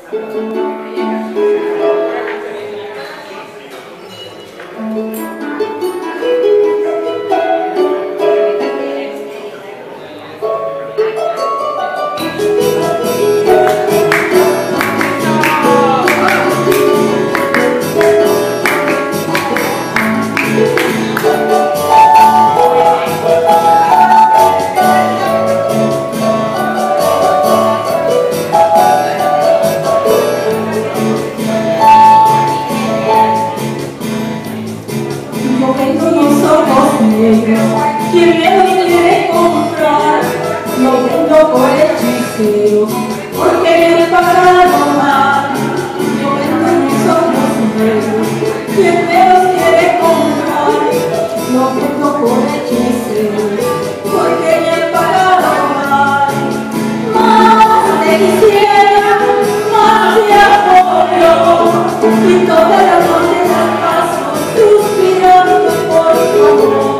Quien me lo quiere comprar, lo vendo por hechicero, porque me han pagado mal. Yo vendo mis ojos negros. Quien me lo quiere comprar, lo vendo por hechicero, porque me han pagado mal. Más te quisiera, más te apoyo, y toda la noche la paso suspirando por tu amor.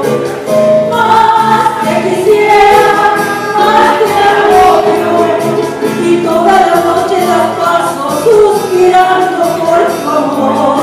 Y toda la noche la paso suspirando por tu amor.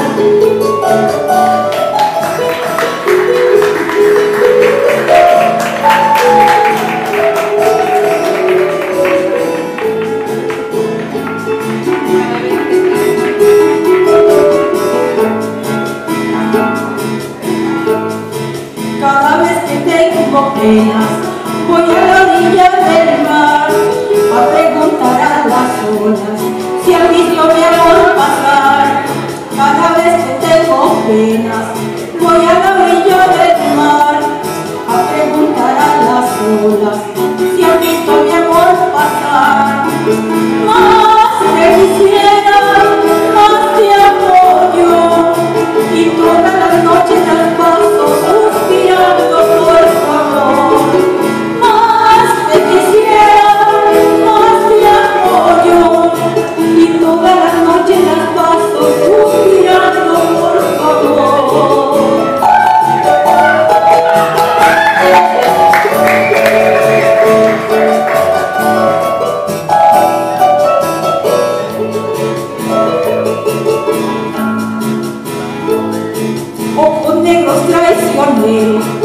Cada vez que tengo penas, voy a la orilla del mar a preguntar a las olas si han visto mi amor pasar. Cada vez que tengo penas, voy a la orilla del mar a preguntar a las olas si han visto mi amor pasar. Más te quisiera, más te apoyo, y todas las noches las paso suspirando por tu amor. Más te quisiera, más te apoyo, y todas las noches las paso suspirando por tu amor. Ojos negros traicioneros,